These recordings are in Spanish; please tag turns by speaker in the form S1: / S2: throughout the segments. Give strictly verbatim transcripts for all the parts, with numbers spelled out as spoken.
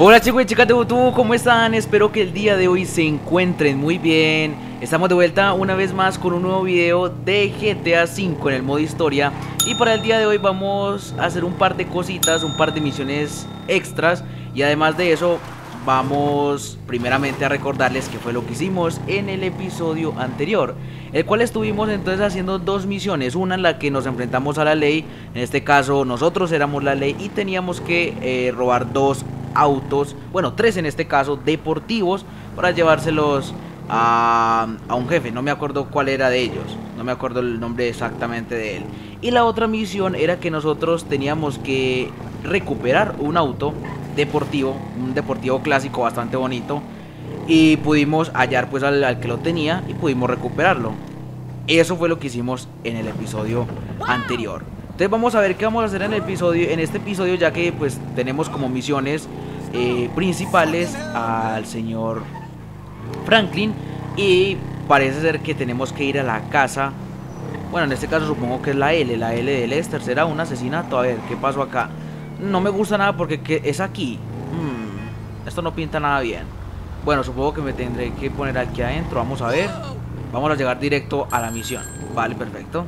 S1: Hola chicos y chicas de YouTube, ¿cómo están? Espero que el día de hoy se encuentren muy bien. Estamos de vuelta una vez más con un nuevo video de G T A cinco en el modo historia. Y para el día de hoy vamos a hacer un par de cositas, un par de misiones extras. Y además de eso, vamos primeramente a recordarles qué fue lo que hicimos en el episodio anterior, el cual estuvimos entonces haciendo dos misiones. Una en la que nos enfrentamos a la ley, en este caso nosotros éramos la ley y teníamos que eh, robar dos autos, bueno, tres en este caso, deportivos, para llevárselos a, a un jefe. No me acuerdo cuál era de ellos, no me acuerdo el nombre exactamente de él. Y la otra misión era que nosotros teníamos que recuperar un auto deportivo, un deportivo clásico bastante bonito, y pudimos hallar pues al, al que lo tenía y pudimos recuperarlo. Eso fue lo que hicimos en el episodio anterior. Entonces vamos a ver qué vamos a hacer en el episodio, en este episodio, ya que pues tenemos como misiones eh, principales al señor Franklin, y parece ser que tenemos que ir a la casa. Bueno, en este caso supongo que es la L, la L de Lester. ¿Será un asesinato? A ver, ¿qué pasó acá? No me gusta nada porque ¿qué es aquí? Hmm, esto no pinta nada bien. Bueno, supongo que me tendré que poner aquí adentro. Vamos a ver. Vamos a llegar directo a la misión. Vale, perfecto.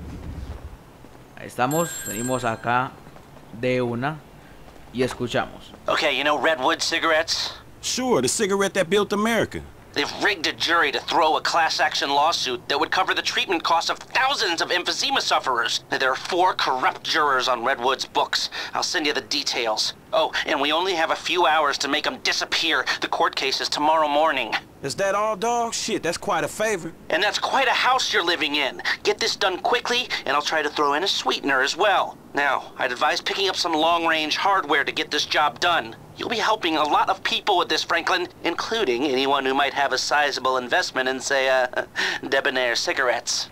S1: Ahí estamos. Venimos acá de una y escuchamos.
S2: Okay, you know Redwood cigarettes?
S3: Sure, the cigarette that built America.
S2: They've rigged a jury to throw a class action lawsuit that would cover the treatment costs of thousands of emphysema sufferers. There are four corrupt jurors on Redwood's books. I'll send you the details. Oh, and we only have a few hours to make them disappear. The court case is tomorrow morning.
S3: Is that all, dog? Shit, that's quite a favor.
S2: And that's quite a house you're living in. Get this done quickly, and I'll try to throw in a sweetener as well. Now, I'd advise picking up some long-range hardware to get this job done. You'll be helping a lot of people with this, Franklin, including anyone who might have a sizable investment in, say, uh, Debonair cigarettes.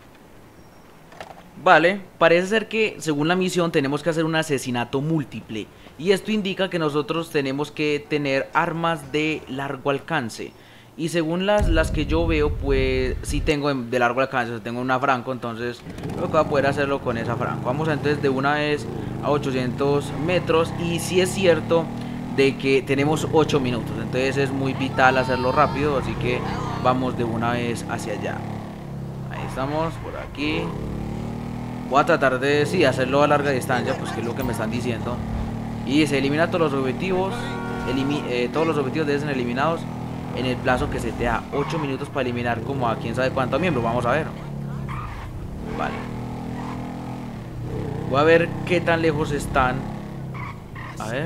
S1: Vale, parece ser que según la misión tenemos que hacer un asesinato múltiple. Y esto indica que nosotros tenemos que tener armas de largo alcance. Y según las, las que yo veo, pues sí tengo de largo alcance, tengo una Franco, entonces creo que voy a poder hacerlo con esa Franco. Vamos entonces de una vez a ochocientos metros, y sí es cierto de que tenemos ocho minutos, entonces es muy vital hacerlo rápido, así que vamos de una vez hacia allá. Ahí estamos, por aquí. Voy a tratar de sí, hacerlo a larga distancia, pues que es lo que me están diciendo. Y se elimina todos los objetivos, elimi eh, todos los objetivos deben ser eliminados en el plazo que se te da. Ocho minutos para eliminar como a quién sabe cuántos miembros. Vamos a ver. Vale. Voy a ver qué tan lejos están. A ver.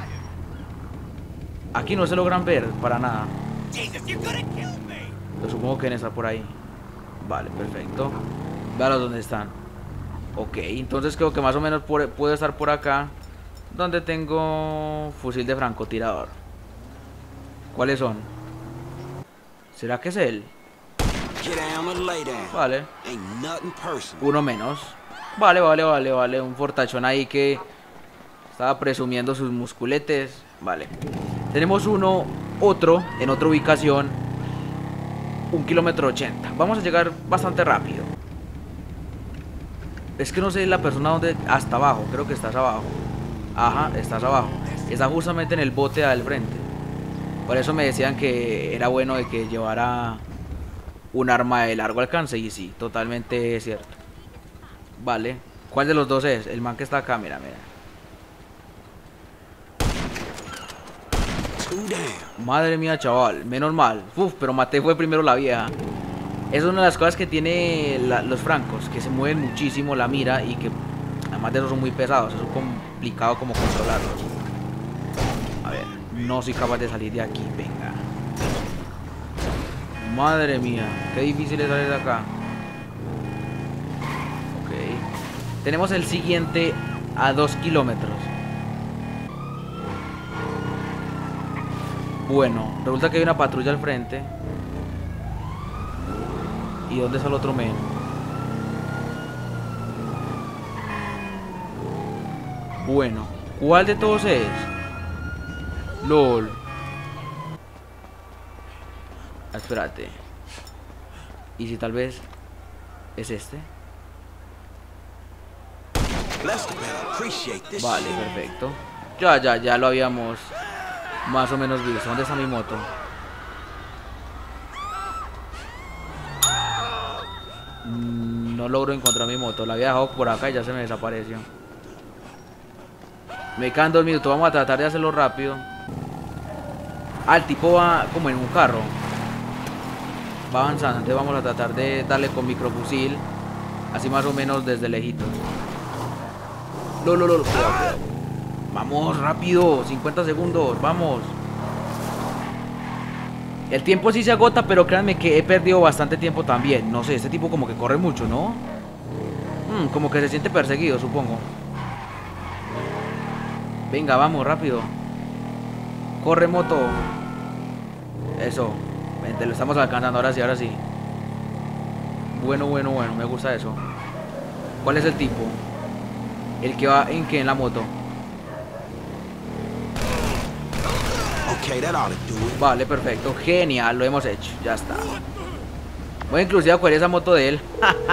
S1: Aquí no se logran ver para nada. Pero supongo que deben estar por ahí. Vale, perfecto. Vean dónde están. Ok, entonces creo que más o menos por, puedo estar por acá, donde tengo fusil de francotirador. ¿Cuáles son? ¿Será que es él? Vale. Uno menos. Vale, vale, vale, vale. Un fortachón ahí que estaba presumiendo sus musculetes. Vale. Tenemos uno, otro, en otra ubicación. Un kilómetro ochenta. Vamos a llegar bastante rápido. Es que no sé la persona dónde. Hasta abajo, creo que estás abajo. Ajá, estás abajo. Está justamente en el bote al frente. Por eso me decían que era bueno de que llevara un arma de largo alcance. Y sí, totalmente cierto. Vale. ¿Cuál de los dos es? El man que está acá, mira, mira. Madre mía, chaval. Menos mal. Uf, pero maté fue primero la vieja. Es una de las cosas que tiene la, los francos, que se mueven muchísimo la mira y que además de eso son muy pesados. Es complicado como controlarlos. A ver, no soy capaz de salir de aquí, venga. Madre mía, qué difícil es salir de acá. Ok. Tenemos el siguiente a dos kilómetros. Bueno, resulta que hay una patrulla al frente. ¿Y dónde está el otro men? Bueno, ¿cuál de todos es? LOL. Espérate. ¿Y si tal vez es este? Vale, perfecto. Ya, ya, ya lo habíamos más o menos visto. ¿Dónde está mi moto? Mm, no logro encontrar mi moto. La había dejado por acá y ya se me desapareció. Me quedan dos minutos. Vamos a tratar de hacerlo rápido. Ah, el tipo va como en un carro. Va avanzando. Entonces vamos a tratar de darle con microfusil. Así más o menos desde lejitos. Lo, lo, lo, lo. Cuidado, cuidado. Vamos, rápido. cincuenta segundos. Vamos. El tiempo sí se agota, pero créanme que he perdido bastante tiempo también. No sé, este tipo como que corre mucho, ¿no? Hmm, como que se siente perseguido, supongo. Venga, vamos, rápido. Corre, moto. Eso. Vente, lo estamos alcanzando, ahora sí, ahora sí. Bueno, bueno, bueno, me gusta eso. ¿Cuál es el tipo? El que va en que en la moto.
S3: Okay, that ought to do it.
S1: Vale, perfecto, genial, lo hemos hecho, ya está. Voy inclusive a coger esa moto de él.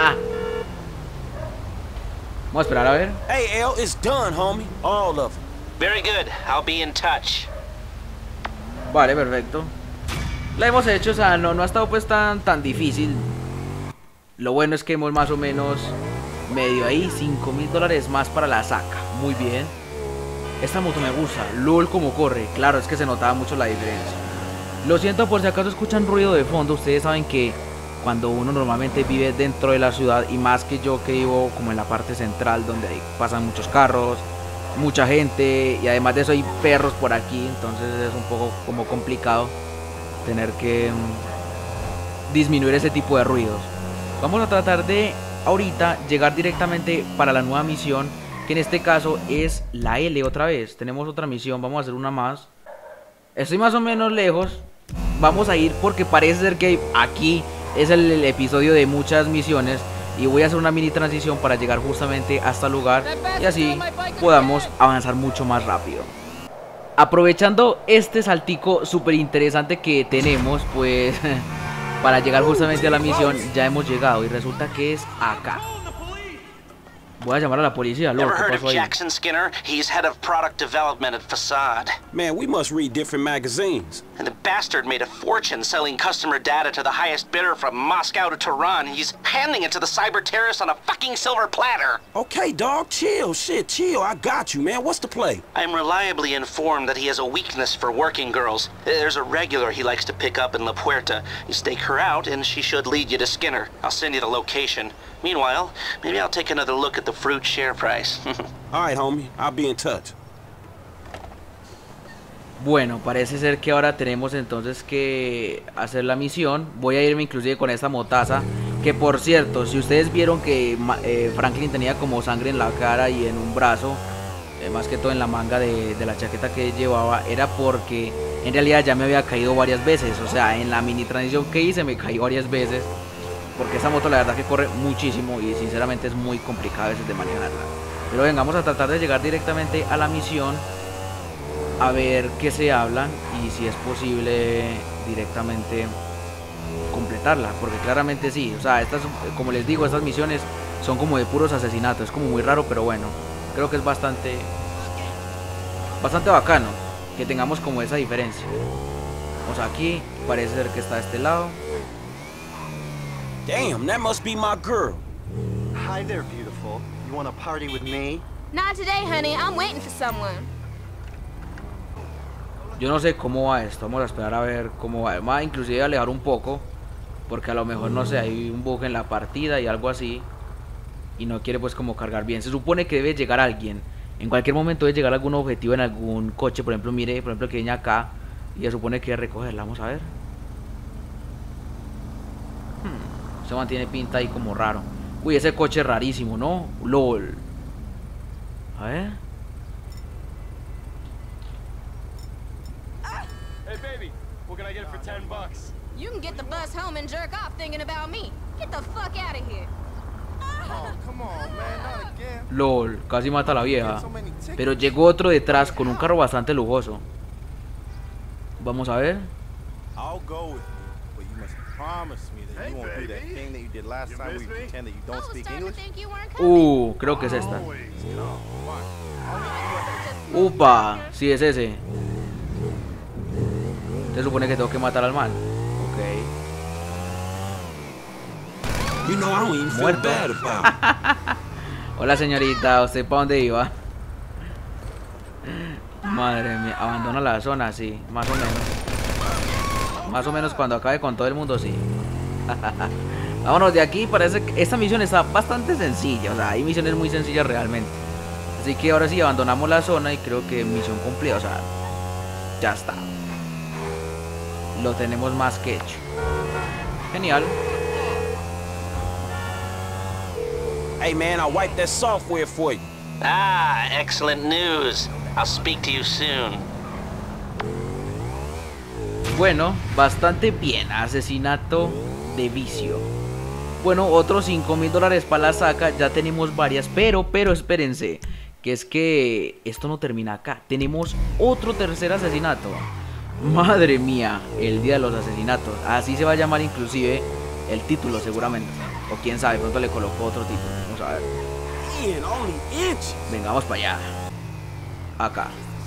S1: Vamos a esperar a ver.
S3: Hey, L, it's done, homie. All of them.
S2: Very good. I'll be in touch.
S1: Vale, perfecto. La hemos hecho, o sea, no, no ha estado pues tan, tan difícil. Lo bueno es que hemos más o menos medio ahí, cinco mil dólares más para la saca. Muy bien. Esta moto me gusta, lol como corre. Claro, es que se notaba mucho la diferencia. Lo siento por si acaso escuchan ruido de fondo. Ustedes saben que cuando uno normalmente vive dentro de la ciudad, y más que yo que vivo como en la parte central, donde ahí pasan muchos carros, mucha gente, y además de eso hay perros por aquí, entonces es un poco como complicado tener que um, disminuir ese tipo de ruidos. Vamos a tratar de ahorita llegar directamente para la nueva misión, que en este caso es la L otra vez. Tenemos otra misión, vamos a hacer una más. Estoy más o menos lejos. Vamos a ir porque parece ser que aquí es el, el episodio de muchas misiones. Y voy a hacer una mini transición para llegar justamente hasta el lugar y así podamos avanzar mucho más rápido. Aprovechando este saltico súper interesante que tenemos, pues para llegar justamente a la misión ya hemos llegado y resulta que es acá. Voy a llamar a la policía, loco.
S2: Ever
S1: ¿Qué
S2: heard
S1: pasó
S2: of
S1: ahí?
S2: Jackson Skinner? He's head of product development at Facade.
S3: Man, we must read different magazines.
S2: And the bastard made a fortune selling customer data to the highest bidder from Moscow to Tehran. He's handing it to the cyber terrorists on a fucking silver platter.
S3: Okay, dog, chill. Shit, chill. I got you, man. What's the play?
S2: I'm reliably informed that he has a weakness for working girls. There's a regular he likes to pick up in La Puerta. You stake her out, and she should lead you to Skinner. I'll send you the location. Meanwhile, maybe I'll take another look at the fruit share price.
S3: All right, homie. I'll be in touch.
S1: Bueno, parece ser que ahora tenemos entonces que hacer la misión. Voy a irme inclusive con esta motaza. Que por cierto, si ustedes vieron que eh, Franklin tenía como sangre en la cara y en un brazo, eh, más que todo en la manga de, de la chaqueta que llevaba, era porque en realidad ya me había caído varias veces. O sea, en la mini transición que hice me caí varias veces. Porque esa moto la verdad que corre muchísimo y sinceramente es muy complicada a veces de manejarla. Pero venga, vamos a tratar de llegar directamente a la misión, a ver qué se hablan y si es posible directamente completarla, porque claramente sí. O sea, estas, como les digo, estas misiones son como de puros asesinatos. Es como muy raro, pero bueno, creo que es bastante bastante bacano que tengamos como esa diferencia. Vamos aquí, parece ser que está de este lado.
S3: Damn, that must be my girl.
S4: Hi there, beautiful. You want to party with me?
S5: Not today, honey. I'm waiting for someone.
S1: Yo no sé cómo va esto, vamos a esperar a ver cómo va. Vamos a inclusive alejar un poco, porque a lo mejor, no sé, hay un bug en la partida y algo así, y no quiere pues como cargar bien. Se supone que debe llegar alguien, en cualquier momento debe llegar algún objetivo en algún coche. Por ejemplo, mire, por ejemplo, que viene acá, y se supone que debe recogerla, vamos a ver. hmm, Se mantiene pinta ahí como raro. Uy, ese coche es rarísimo, ¿no? LOL. A ver.
S6: Hey baby, what can I get for ten bucks?
S5: You can get the bus home and jerk off thinking about me. Get the fuck out of here.
S4: Oh, come on, man, not again.
S1: LOL, casi mata a la vieja. Pero llegó otro detrás con un carro bastante lujoso. Vamos a ver.
S4: I'll go with you, but you must promise me that
S6: Hey,
S4: you won't do that
S6: baby.
S4: thing that you did last
S6: You
S4: time where
S6: miss
S4: you
S6: me?
S4: pretend that you
S5: I
S4: don't
S5: was
S4: speak
S5: starting to
S4: English.
S5: think you weren't coming.
S1: Uh, creo que es esta.
S6: Always.
S4: No, fine.
S1: Upa, sí es ese. Se supone que tengo que matar al man. Ok.
S3: You know, I don't even feel
S1: Muerto.
S3: bad about it.
S1: Hola señorita, ¿usted para dónde iba? Madre mía, abandona la zona, sí, más o menos. Más o menos cuando acabe con todo el mundo, sí. Vámonos de aquí, parece que esta misión está bastante sencilla. O sea, hay misiones muy sencillas realmente. Así que ahora sí, abandonamos la zona y creo que misión cumplida, o sea, ya está. Lo tenemos más que hecho. Genial.
S3: Hey, man, I wiped that software for you.
S2: Ah, excellent news. I'll speak to you soon.
S1: Bueno, bastante bien. Asesinato de vicio. Bueno, otros cinco mil dólares para la saca. Ya tenemos varias, pero, pero espérense, que es que esto no termina acá. Tenemos otro tercer asesinato. Madre mía, el día de los asesinatos. Así se va a llamar inclusive el título seguramente. O quién sabe, pronto le colocó otro título. Vamos a ver.
S3: Man, only inches.
S1: Venga, vamos para allá. Acá.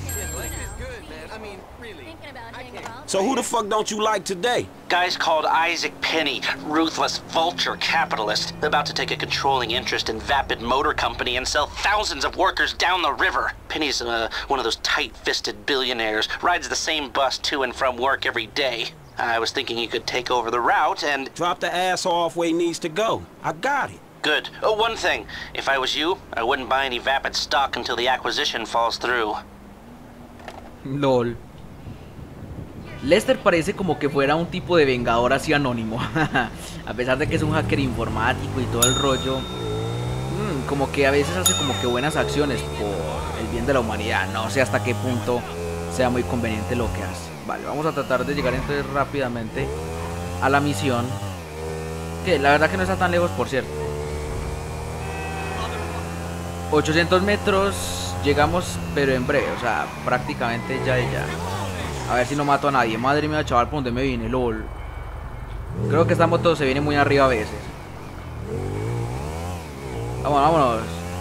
S5: Thinking about hanging out.
S3: So who the fuck don't you like today?
S2: Guy's called Isaac Penny, ruthless vulture capitalist, about to take a controlling interest in Vapid Motor Company and sell thousands of workers down the river. Penny's uh, one of those tight-fisted billionaires, rides the same bus to and from work every day. I was thinking you could take over the route and...
S3: Drop the ass off where he needs to go. I got it.
S2: Good. Oh, one thing. If I was you, I wouldn't buy any Vapid stock until the acquisition falls through.
S1: LOL. Lester parece como que fuera un tipo de vengador así anónimo. A pesar de que es un hacker informático y todo el rollo, mmm, como que a veces hace como que buenas acciones por el bien de la humanidad. No sé hasta qué punto sea muy conveniente lo que hace. Vale, vamos a tratar de llegar entonces rápidamente a la misión, que la verdad que no está tan lejos, por cierto. ochocientos metros, llegamos pero en breve, o sea, prácticamente ya y ya. A ver si no mato a nadie. Madre mía, chaval, ¿por dónde me vine? LOL. Creo que esta moto se viene muy arriba a veces. Vámonos, vámonos.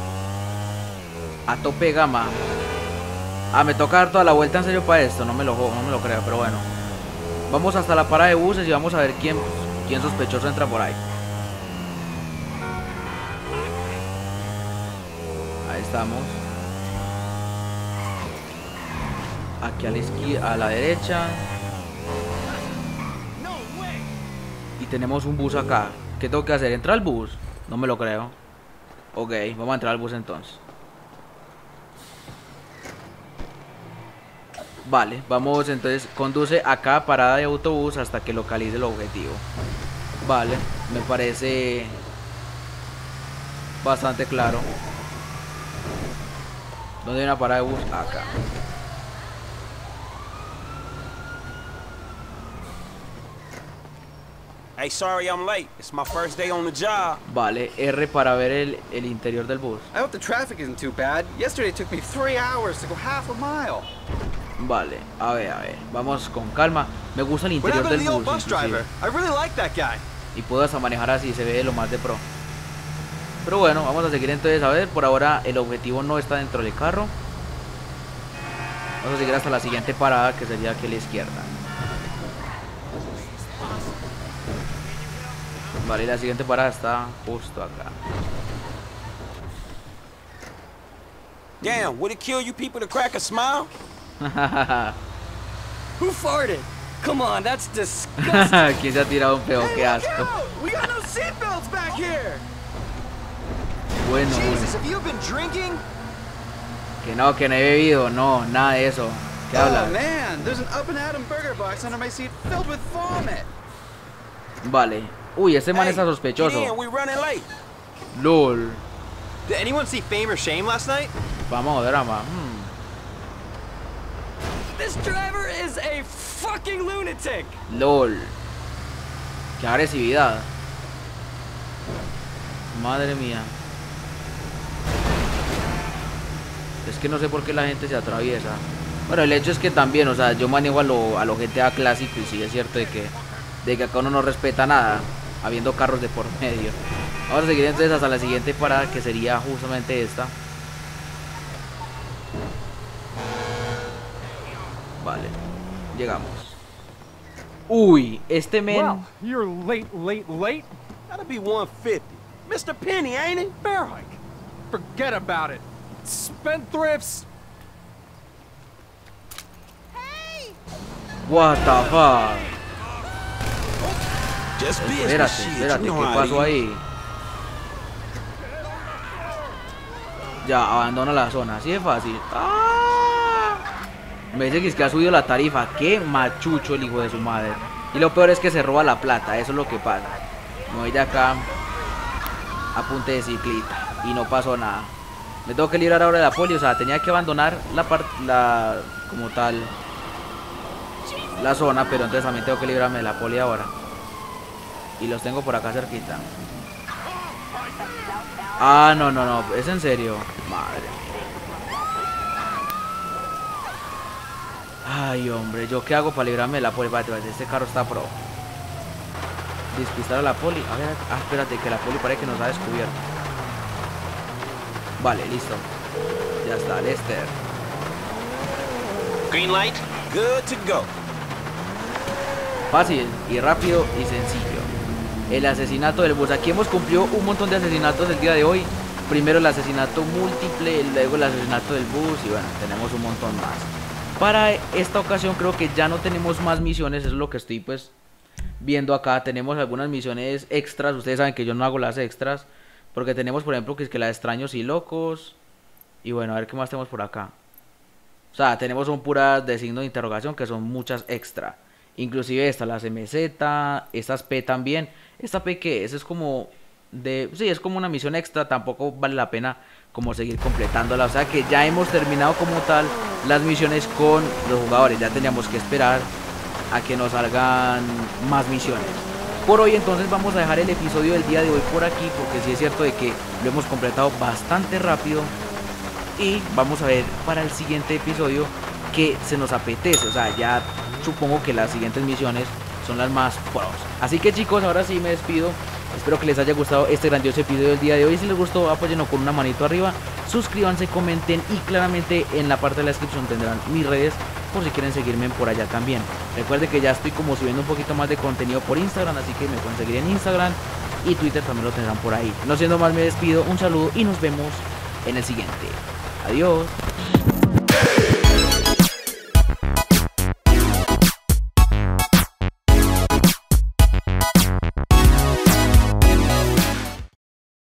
S1: A tope gama. Ah, me toca dar toda la vuelta en serio para esto. No me lo, no me lo creo, pero bueno. Vamos hasta la parada de buses y vamos a ver quién, quién sospechoso entra por ahí. Ahí estamos. Aquí a la izquierda, a la derecha. Y tenemos un bus acá. ¿Qué tengo que hacer? ¿Entrar al bus? No me lo creo. Ok, vamos a entrar al bus entonces. Vale, vamos entonces. Conduce acá, parada de autobús, hasta que localice el objetivo. Vale, me parece bastante claro. ¿Dónde hay una parada de bus? Acá.
S3: Hey, sorry I'm late. It's my first day on the job.
S1: Vale, R para ver el, el interior del bus.
S7: I hope the traffic isn't too bad. Yesterday it took me three hours to go half a mile.
S1: Vale, a ver, a ver, vamos con calma. Me gusta el
S7: What
S1: interior
S7: happened
S1: del
S7: to the old
S1: bus,
S7: bus
S1: inclusive.
S7: driver? I really like that guy.
S1: Y puedo hasta manejar así, se ve de lo más de pro. Pero bueno, vamos a seguir entonces. A ver, por ahora el objetivo no está dentro del carro. Vamos a seguir hasta la siguiente parada, que sería aquí a la izquierda. Vale, y la siguiente parada está justo acá.
S3: Damn, would it kill you people to crack a smile?
S6: Who farted? Come on, that's disgusting.
S1: ¿Quién se ha tirado un peo? Qué asco.
S6: We got no seatbelts back here.
S1: Bueno,
S6: Jesus, have you been drinking?
S1: que no, que no he bebido. No, nada de eso. ¿Qué
S7: Oh
S1: hablas?
S7: man, there's an Up and Atom burger box under my seat filled with vomit.
S1: Vale. Uy, este man
S3: Hey,
S1: está
S3: get
S1: sospechoso.
S3: in, we running late.
S1: LOL.
S6: Did anyone see Fame or Shame last night?
S1: Vamos, drama. Hmm.
S6: This driver is a fucking lunatic.
S1: LOL. Qué agresividad. Madre mía. Es que no sé por qué la gente se atraviesa. Bueno, el hecho es que también, o sea, yo manejo a lo, a lo G T A clásico y sí es cierto de que, de que acá uno no respeta nada, habiendo carros de por medio. Vamos a seguir entonces hasta la siguiente parada, que sería justamente esta. Vale, llegamos. Uy, este men...
S4: Well, you're late, late, late.
S3: That'll be one fifty. Mister Penny, ain't it?
S4: Bear hike. Forget about it. Spendthrifts.
S1: What the fuck.
S3: Just business
S1: Espérate,
S3: shit.
S1: espérate,
S3: you know
S1: ¿qué
S3: how
S1: pasó
S3: it is.
S1: ahí? Ya, abandona la zona, así de fácil. ¡Ah! Me dice que es que ha subido la tarifa. Qué machucho el hijo de su madre. Y lo peor es que se roba la plata, eso es lo que pasa. Me voy de acá a punta de ciclita y no pasó nada. Me tengo que librar ahora de la poli, o sea, tenía que abandonar la parte, la, como tal, la zona, pero entonces también tengo que librarme de la poli ahora. Y los tengo por acá cerquita. Ah, no, no, no, es en serio. Madre. Ay, hombre, ¿yo qué hago para librarme de la poli? Vale, vale, este carro está pro. Despistar a la poli. A ver, ah, espérate, que la poli parece que nos ha descubierto. Vale, listo. Ya está, Lester.
S2: Green light?
S3: Good to go.
S1: Fácil y rápido y sencillo. El asesinato del bus. Aquí hemos cumplido un montón de asesinatos el día de hoy. Primero el asesinato múltiple, luego el asesinato del bus y bueno, tenemos un montón más. Para esta ocasión creo que ya no tenemos más misiones, eso es lo que estoy pues viendo acá. Tenemos algunas misiones extras, ustedes saben que yo no hago las extras. Porque tenemos por ejemplo que es que la de extraños y locos. Y bueno, a ver qué más tenemos por acá. O sea, tenemos son puras de signo de interrogación, que son muchas extra. Inclusive esta, las M Z, estas P también. Esta P que es, es como de... Sí, es como una misión extra, tampoco vale la pena como seguir completándola. O sea que ya hemos terminado como tal las misiones con los jugadores. Ya teníamos que esperar a que nos salgan más misiones. Por hoy entonces vamos a dejar el episodio del día de hoy por aquí, porque sí es cierto de que lo hemos completado bastante rápido. Y vamos a ver para el siguiente episodio que se nos apetece. O sea, ya supongo que las siguientes misiones son las más pros. Así que chicos, ahora sí me despido. Espero que les haya gustado este grandioso episodio del día de hoy. Si les gustó, apóyenlo con una manito arriba. Suscríbanse, comenten y claramente en la parte de la descripción tendrán mis redes por si quieren seguirme por allá también. Recuerden que ya estoy como subiendo un poquito más de contenido por Instagram, así que me pueden seguir en Instagram y Twitter también lo tendrán por ahí. No siendo más, me despido, un saludo y nos vemos en el siguiente. Adiós.